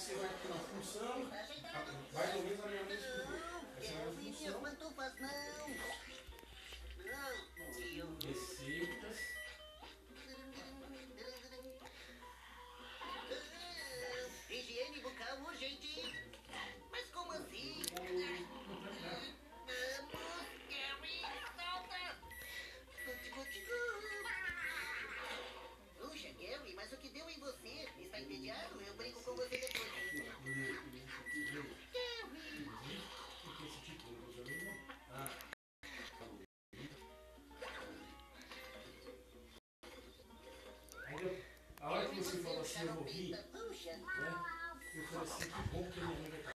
você vai aqui na função, mais ou menos a mesma estrutura. Essa é a minha função. Pantufas não! Não! Receitas. Higiene bucal urgente! Mas como assim? Vamos, Gary, solta! Puxa, Gary, mas o que deu em você? Está entediado? Eu brinco com você depois. Gary! O que esse tipo de coisa? A hora que você falou assim, eu ouvi, né? Eu falei assim, que bom que minha mãe vai estar